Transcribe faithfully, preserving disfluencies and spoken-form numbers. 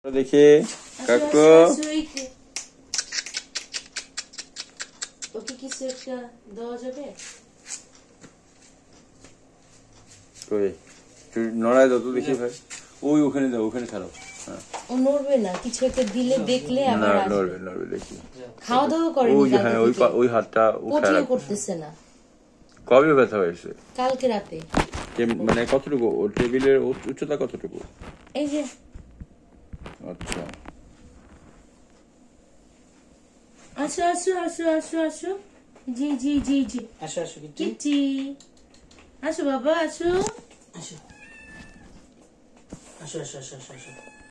দেখি কাকু ওকে কিছু একটা দেওয়া যাবে? কই নড়ায় দাও তো দেখি ভাই। ওই ওখানে দাও, ওখানে ছাড়ো। হ্যাঁ ও নড়বে না, কিছু একটা দিলে দেখলে আবার আসবে। নড়বে নড়বে দেখি। খাওয়া দাওয়া করেনি ওই হ্যাঁ ওই ওই হাতটা উঠায় রাখো। করতেছে না। কবে ব্যথা হয়েছে? কালকে রাতে। মানে কতটুকু? ও টেবিলের উচ্চতা কতটুকু? এই যে। আচ্ছা আসো আসো আসো আসো আসো। জি জি জি জি আসো আসো কিটি। আসো বাবা আসো। আসো আসো আসো আসো আসো।